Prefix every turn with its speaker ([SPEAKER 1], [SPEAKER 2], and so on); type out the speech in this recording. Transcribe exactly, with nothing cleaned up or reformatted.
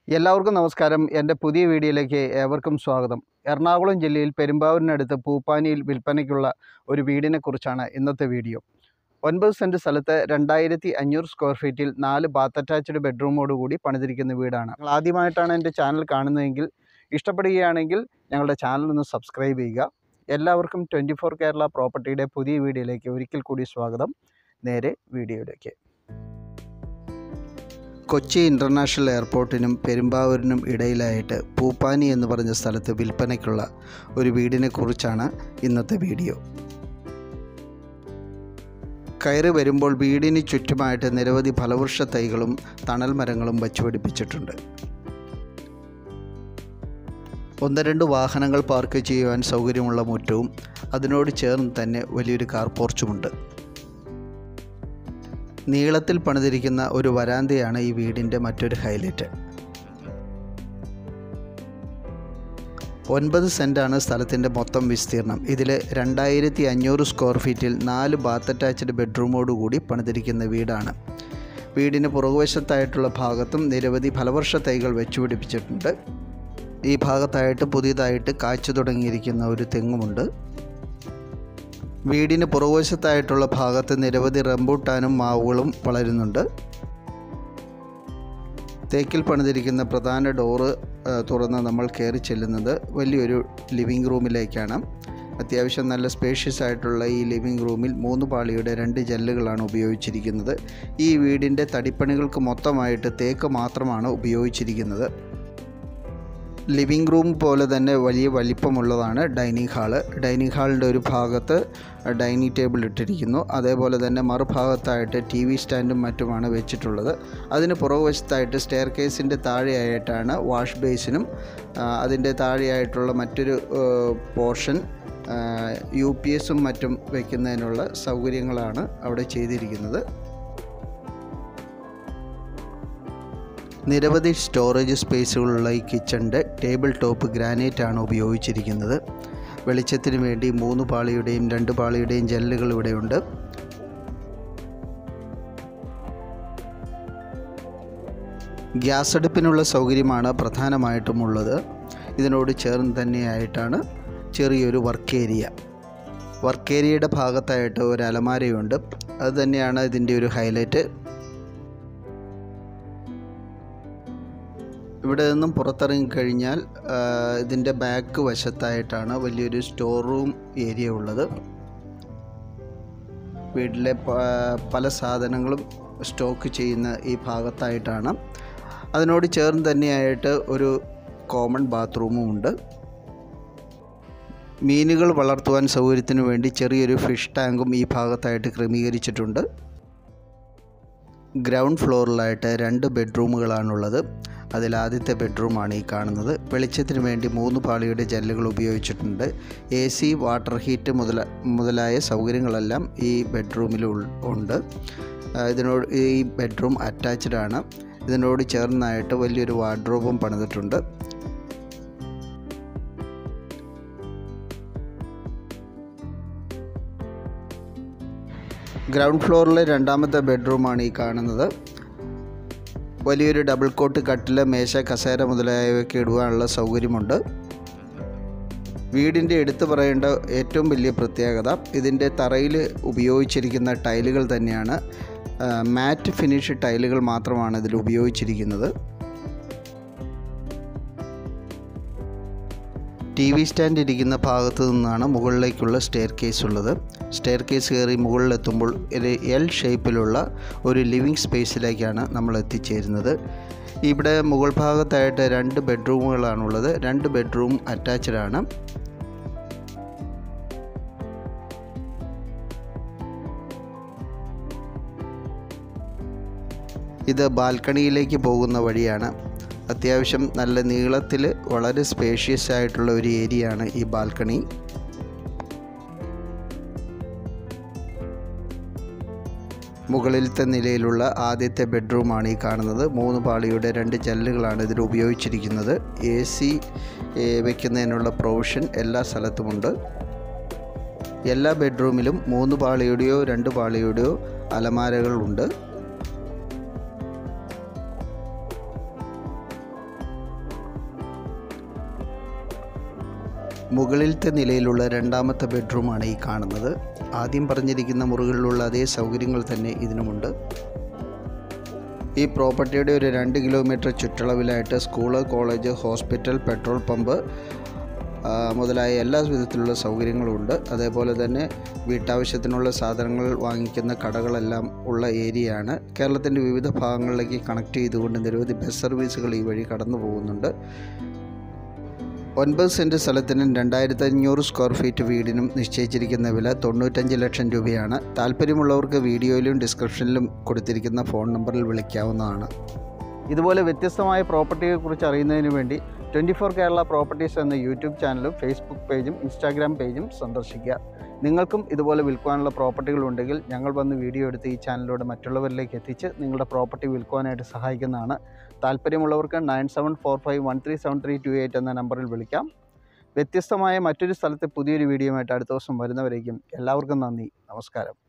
[SPEAKER 1] എല്ലാവർക്കും നമസ്കാരം. എൻ്റെ പുതിയ വീഡിയോയിലേക്ക് ഏവർക്കും സ്വാഗതം. എറണാകുളം ജില്ലയിൽ പെരുമ്പാവൂരിനടുത്ത് പൂപ്പാനിയിൽ വിൽപ്പനയ്ക്കുള്ള ഒരു വീടിനെക്കുറിച്ചാണ് ഇന്നത്തെ വീഡിയോ. ഒൻപത് സെൻറ്റ് സ്ഥലത്ത് രണ്ടായിരത്തി അഞ്ഞൂറ് സ്ക്വയർ ഫീറ്റിൽ നാല് ബാത്ത് അറ്റാച്ച്ഡ് ബെഡ്റൂമോടുകൂടി പണിതിരിക്കുന്ന വീടാണ്. നിങ്ങൾ ആദ്യമായിട്ടാണ് എൻ്റെ ചാനൽ കാണുന്നതെങ്കിൽ, ഇഷ്ടപ്പെടുകയാണെങ്കിൽ ഞങ്ങളുടെ ചാനലൊന്ന് സബ്സ്ക്രൈബ് ചെയ്യുക. എല്ലാവർക്കും ട്വൻറ്റി ഫോർ കേരള പ്രോപ്പർട്ടിയുടെ പുതിയ വീഡിയോയിലേക്ക് ഒരിക്കൽ കൂടി സ്വാഗതം. നേരെ വീഡിയോയിലേക്ക്. കൊച്ചി ഇൻ്റർനാഷണൽ എയർപോർട്ടിനും പെരുമ്പാവൂരിനും ഇടയിലായിട്ട് പൂപ്പാനി എന്ന് പറഞ്ഞ സ്ഥലത്ത് വിൽപ്പനയ്ക്കുള്ള ഒരു വീടിനെക്കുറിച്ചാണ് ഇന്നത്തെ വീഡിയോ. കയറി വരുമ്പോൾ വീടിന് ചുറ്റുമായിട്ട് നിരവധി ഫലവൃക്ഷ തൈകളും തണൽ മരങ്ങളും വച്ചുപിടിപ്പിച്ചിട്ടുണ്ട്. ഒന്ന് രണ്ട് വാഹനങ്ങൾ പാർക്ക് ചെയ്യുവാൻ സൗകര്യമുള്ള മുറ്റവും അതിനോട് ചേർന്ന് തന്നെ വലിയൊരു കാർ പോർച്ചുമുണ്ട്. നീളത്തിൽ പണിതിരിക്കുന്ന ഒരു വരാന്തയാണ് ഈ വീടിൻ്റെ മറ്റൊരു ഹൈലൈറ്റ്. ഒൻപത് സെൻറ്റാണ് സ്ഥലത്തിൻ്റെ മൊത്തം വിസ്തീർണം. ഇതിൽ രണ്ടായിരത്തി അഞ്ഞൂറ് സ്ക്വയർ ഫീറ്റിൽ നാല് ബാത്ത് അറ്റാച്ച്ഡ് ബെഡ്റൂമോടുകൂടി പണിതിരിക്കുന്ന വീടാണ്. വീടിന് പുറകുവശത്തായിട്ടുള്ള ഭാഗത്തും നിരവധി ഫലവൃക്ഷ തൈകൾ വെച്ചുപിടിപ്പിച്ചിട്ടുണ്ട്. ഈ ഭാഗത്തായിട്ട് പുതിയതായിട്ട് കായ്ച്ചു തുടങ്ങിയിരിക്കുന്ന ഒരു തെങ്ങുമുണ്ട്. വീടിന് പുറകുവശത്തായിട്ടുള്ള ഭാഗത്ത് നിരവധി റംബൂട്ടാനും മാവുകളും വളരുന്നുണ്ട്. തേക്കിൽ പണിതിരിക്കുന്ന പ്രധാന ഡോറ് തുറന്ന് നമ്മൾ കയറി ചെല്ലുന്നത് വലിയൊരു ലിവിങ് റൂമിലേക്കാണ്. അത്യാവശ്യം നല്ല സ്പേഷ്യസ് ആയിട്ടുള്ള ഈ ലിവിങ് റൂമിൽ മൂന്ന് പാളിയുടെ രണ്ട് ജനലുകളാണ് ഉപയോഗിച്ചിരിക്കുന്നത്. ഈ വീടിൻ്റെ തടിപ്പണികൾക്ക് മൊത്തമായിട്ട് തേക്ക് മാത്രമാണ് ഉപയോഗിച്ചിരിക്കുന്നത്. ലിവിങ് റൂം പോലെ തന്നെ വലിയ വലിപ്പമുള്ളതാണ് ഡൈനിങ് ഹാള്. ഡൈനിങ് ഹാളിൻ്റെ ഒരു ഭാഗത്ത് ഡൈനിങ് ടേബിൾ ഇട്ടിരിക്കുന്നു. അതേപോലെ തന്നെ മറുഭാഗത്തായിട്ട് ടി വി സ്റ്റാൻഡും മറ്റുമാണ് വെച്ചിട്ടുള്ളത്. അതിന് പുറകുവശത്തായിട്ട് സ്റ്റെയർ കേസിൻ്റെ താഴെയായിട്ടാണ് വാഷ് ബേസിനും അതിൻ്റെ താഴെയായിട്ടുള്ള മറ്റൊരു പോർഷൻ യു പി എസും മറ്റും വയ്ക്കുന്നതിനുള്ള സൗകര്യങ്ങളാണ് അവിടെ ചെയ്തിരിക്കുന്നത്. നിരവധി സ്റ്റോറേജ് സ്പേസുകളുള്ള ഈ കിച്ചണിൻ്റെ ടേബിൾ ടോപ്പ് ഗ്രാനൈറ്റ് ആണ് ഉപയോഗിച്ചിരിക്കുന്നത്. വെളിച്ചത്തിന് വേണ്ടി മൂന്ന് പാളിയുടെയും രണ്ട് പാളിയുടെയും ജനലുകൾ ഇവിടെയുണ്ട്. ഗ്യാസ് അടുപ്പിനുള്ള സൗകര്യമാണ് പ്രധാനമായിട്ടും ഉള്ളത്. ഇതിനോട് ചേർന്ന് തന്നെയായിട്ടാണ് ചെറിയൊരു വർക്ക് ഏരിയ. വർക്ക് ഏരിയയുടെ ഭാഗത്തായിട്ട് ഒരു അലമാരയുണ്ട്. അത് തന്നെയാണ് ഇതിൻ്റെ ഒരു ഹൈലൈറ്റ്. ഇവിടെ നിന്നും പുറത്തിറങ്ങിക്കഴിഞ്ഞാൽ ഇതിൻ്റെ ബാക്ക് വശത്തായിട്ടാണ് വലിയൊരു സ്റ്റോർ റൂം ഏരിയ ഉള്ളത്. വീട്ടിലെ പല സാധനങ്ങളും സ്റ്റോക്ക് ചെയ്യുന്ന ഈ ഭാഗത്തായിട്ടാണ്. അതിനോട് ചേർന്ന് തന്നെയായിട്ട് ഒരു കോമൺ ബാത്റൂമും ഉണ്ട്. മീനുകൾ വളർത്തുവാൻ സൗകര്യത്തിന് വേണ്ടി ചെറിയൊരു ഫിഷ് ടാങ്കും ഈ ഭാഗത്തായിട്ട് ക്രമീകരിച്ചിട്ടുണ്ട്. ഗ്രൗണ്ട് ഫ്ലോറിലായിട്ട് രണ്ട് ബെഡ്റൂമുകളാണുള്ളത്. അതിൽ ആദ്യത്തെ ബെഡ്റൂമാണ് ഈ കാണുന്നത്. വെളിച്ചത്തിന് വേണ്ടി മൂന്ന് പാളിയുടെ ജനലുകൾ ഉപയോഗിച്ചിട്ടുണ്ട്. എ സി, വാട്ടർ ഹീറ്റ് മുതല മുതലായ സൗകര്യങ്ങളെല്ലാം ഈ ബെഡ്റൂമിൽ ഉണ്ട്. ഇതിനോട് ഈ ബെഡ്റൂം അറ്റാച്ച്ഡ് ആണ്. ഇതിനോട് ചേർന്നായിട്ട് വലിയൊരു വാർഡ്രോബും പണിതിട്ടുണ്ട്. ഗ്രൗണ്ട് ഫ്ലോറിലെ രണ്ടാമത്തെ ബെഡ്റൂമാണ് ഈ കാണുന്നത്. വലിയൊരു ഡബിൾ കോട്ട് കട്ടില്, മേശ, കസേര മുതലായവയൊക്കെ ഇടുവാനുള്ള സൗകര്യമുണ്ട്. വീടിൻ്റെ എടുത്തു പറയേണ്ട ഏറ്റവും വലിയ പ്രത്യേകത ഇതിൻ്റെ തറയിൽ ഉപയോഗിച്ചിരിക്കുന്ന ടൈലുകൾ തന്നെയാണ്. മാറ്റ് ഫിനിഷ് ടൈലുകൾ മാത്രമാണ് ഇതിൽ ഉപയോഗിച്ചിരിക്കുന്നത്. ടി വി സ്റ്റാൻഡ് ഇരിക്കുന്ന ഭാഗത്തു നിന്നാണ് മുകളിലേക്കുള്ള സ്റ്റെയർ കേസ് ഉള്ളത്. സ്റ്റെയർ കേസ് കയറി മുകളിലെത്തുമ്പോൾ ഒരു എൽ ഷേപ്പിലുള്ള ഒരു ലിവിങ് സ്പേസിലേക്കാണ് നമ്മൾ എത്തിച്ചേരുന്നത്. ഇവിടെ മുകൾ ഭാഗത്തായിട്ട് രണ്ട് ബെഡ്റൂമുകളാണുള്ളത്. രണ്ട് ബെഡ്റൂം അറ്റാച്ച്ഡ് ആണ്. ഇത് ബാൽക്കണിയിലേക്ക് പോകുന്ന വഴിയാണ്. അത്യാവശ്യം നല്ല നീളത്തിൽ വളരെ സ്പേഷ്യസ് ആയിട്ടുള്ള ഒരു ഏരിയയാണ് ഈ ബാൽക്കണി. മുകളിലത്തെ നിലയിലുള്ള ആദ്യത്തെ ബെഡ്റൂമാണ് ഈ കാണുന്നത്. മൂന്ന് പാളിയുടെ രണ്ട് ജനലുകളാണ് ഇതിൽ ഉപയോഗിച്ചിരിക്കുന്നത്. എ സി വയ്ക്കുന്നതിനുള്ള പ്രൊവിഷൻ എല്ലാ സ്ഥലത്തുമുണ്ട്. എല്ലാ ബെഡ്റൂമിലും മൂന്ന് പാളിയുടെയോ രണ്ട് പാളിയുടെയോ അലമാരകളുണ്ട്. മുകളിലത്തെ നിലയിലുള്ള രണ്ടാമത്തെ ബെഡ്റൂമാണ് ഈ കാണുന്നത്. ആദ്യം പറഞ്ഞിരിക്കുന്ന മുറികളിലുള്ള അതേ സൗകര്യങ്ങൾ തന്നെ ഇതിനുമുണ്ട്. ഈ പ്രോപ്പർട്ടിയുടെ ഒരു രണ്ട് കിലോമീറ്റർ ചുറ്റളവിലായിട്ട് school, college, hospital, petrol pump മുതലായ എല്ലാ വിധത്തിലുള്ള സൗകര്യങ്ങളുമുണ്ട്. അതേപോലെ തന്നെ വീട്ടാവശ്യത്തിനുള്ള സാധനങ്ങൾ വാങ്ങിക്കുന്ന കടകളെല്ലാം ഉള്ള ഏരിയയാണ്. കേരളത്തിൻ്റെ വിവിധ ഭാഗങ്ങളിലേക്ക് കണക്ട് ചെയ്തുകൊണ്ട് നിരവധി ബസ് സർവീസുകൾ ഈ വഴി കടന്നു പോകുന്നുണ്ട്. ഒൻപത് സെൻറ്റ് സ്ഥലത്തിനും രണ്ടായിരത്തി അഞ്ഞൂറ് സ്ക്വയർ ഫീറ്റ് വീടിനും നിശ്ചയിച്ചിരിക്കുന്ന വില തൊണ്ണൂറ്റഞ്ച് ലക്ഷം രൂപയാണ്. താല്പര്യമുള്ളവർക്ക് വീഡിയോയിലും ഡിസ്ക്രിപ്ഷനിലും കൊടുത്തിരിക്കുന്ന ഫോൺ നമ്പറിൽ വിളിക്കാവുന്നതാണ്. ഇതുപോലെ വ്യത്യസ്തമായ പ്രോപ്പർട്ടിയെക്കുറിച്ച് അറിയുന്നതിന് വേണ്ടി ട്വൻറ്റി ഫോർ കേരള പ്രോപ്പർട്ടീസ് എന്ന യൂട്യൂബ് ചാനലും ഫേസ്ബുക്ക് പേജും ഇൻസ്റ്റാഗ്രാം പേജും സന്ദർശിക്കുക. നിങ്ങൾക്കും ഇതുപോലെ വിൽക്കുവാനുള്ള പ്രോപ്പർട്ടികളുണ്ടെങ്കിൽ ഞങ്ങൾ വന്ന് വീഡിയോ എടുത്ത് ഈ ചാനലിലൂടെ മറ്റുള്ളവരിലേക്ക് എത്തിച്ച് നിങ്ങളുടെ പ്രോപ്പർട്ടി വിൽക്കുവാനായിട്ട് സഹായിക്കുന്നതാണ്. താല്പര്യമുള്ളവർക്ക് nine seven four five one three seven three two eight എന്ന നമ്പറിൽ വിളിക്കാം. വ്യത്യസ്തമായ മറ്റൊരു സ്ഥലത്തെ പുതിയൊരു വീഡിയോയുമായിട്ട് അടുത്ത ദിവസം വരുന്നവരേക്കും എല്ലാവർക്കും നന്ദി, നമസ്കാരം.